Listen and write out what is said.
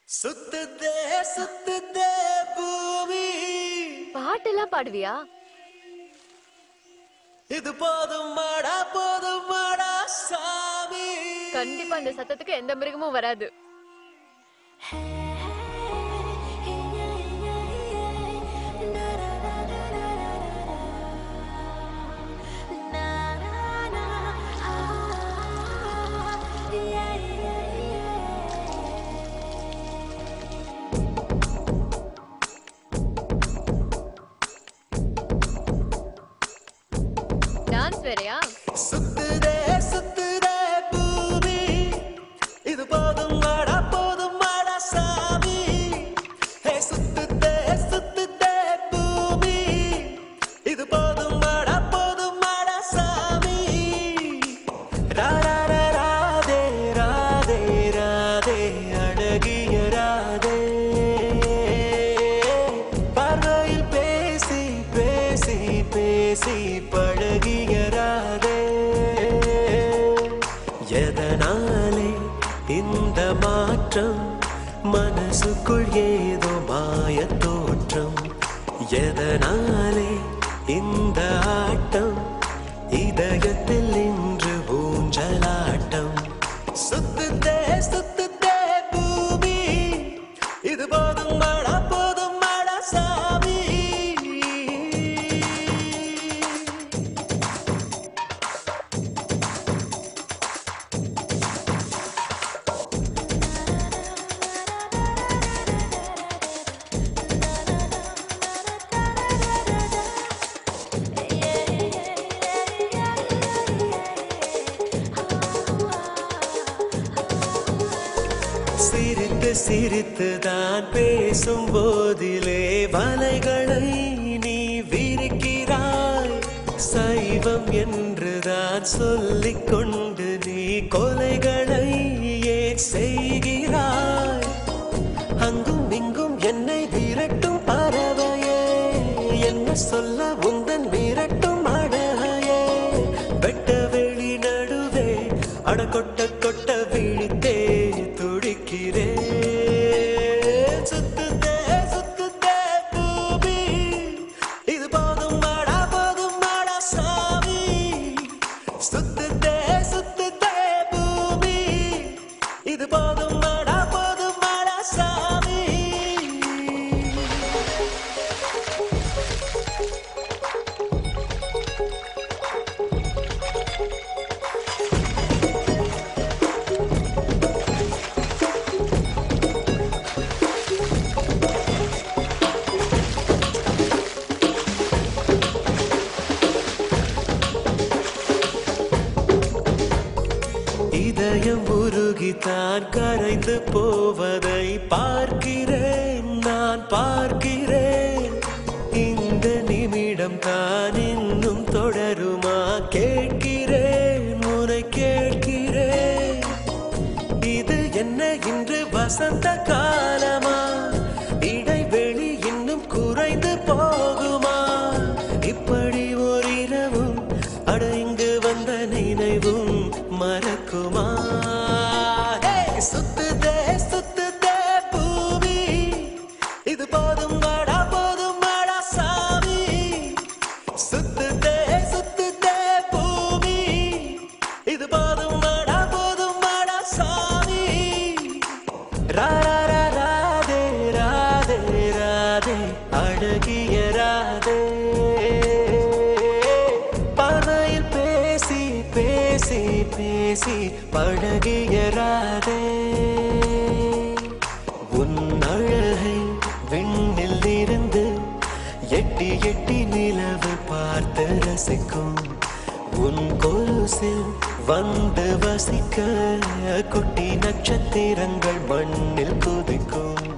சுத்துதே சுத்துதே பூமி. பாட்டெல்லாம் பாடுவியா? இது போதும் மாடா சாமி. கண்டிப்பா இந்த சத்தத்துக்கு எந்த மிருகமும் வராது. டான்ஸ் வேறயா? சுத்துதே சுத்துதே பூமி. இது போதும் மாடா சாமி. ஹே சுத்துதே சுத்துதே பூமி. இது போதும் மாடா சாமி. ராரா ராதே ராதே ராதே அழகிய ராதே. பார்வையில் பேசி பேசி பேசி பழகிய ராதே. எதனாலே இந்த மாற்றம்? மனசுக்குள் ஏதோ மாய தோற்றம். எதனாலே இந்த ஆட்டம்? இதயத்தில் இன்று ஊஞ்சலாட்டம். சுத்துதே சுத்துதே பூமி. இது போதும் மாடா சாமி. சிரித்து சிரித்துதான் பேசும் போதிலே வலைகளை நீ விரிக்கிறாய். சைவம் என்றுதான் சொல்லிக் கொண்டு நீ கொலைகளை ஏன் செய்கிறாய்? அங்கும் இங்கும் என்னை விரட்டும் பறவையே, என்ன சொல்ல உந்தன் விரட்டும் அழகையே. வெட்ட வெளி நடுவே அட கொட்ட கொட்ட விழித்தே துடிக்கிறே. சுத்துதே சுத்துதே பூமி. இது போதும் மாடா சாமி. சுத்துதே சுத்துதே பூமி. இது போதும் மாடா சாமி. இதயம் உருகித்தான் கரைந்து போவதை பார்க்கிறேன், நான் பார்க்கிறேன். இந்த நிமிடம் தான் இன்னும் தொடருமா? கேட்கிறேன், உன்னை கேட்கிறேன். இது என்ன இன்று வசந்த காலமா? இடைவெளி இன்னும் குறைந்து போகுமா? இப்படி ஓரிரவும் அட இங்கு வந்த நினைவும் மறக்குமா? சுத்துதே சுத்துதே பூமி. இது போதும் மாடா சாமி. சுத்துதே சுத்துதே பூமி. இது போதும் மாடா சாமி. ராரா ராதே ராதே ராதே அழகிய ராதே. பார்வையில் பேசி பேசி பேசி பழகிய ராதே. உன் அழகை விண்ணில் இருந்து எட்டி எட்டி நிலவு பார்த்து ரசிக்கும். உன் கொலுசில் வந்து வசிக்க குட்டி நட்சத்திரங்கள் மண்ணில் குதிக்கும்.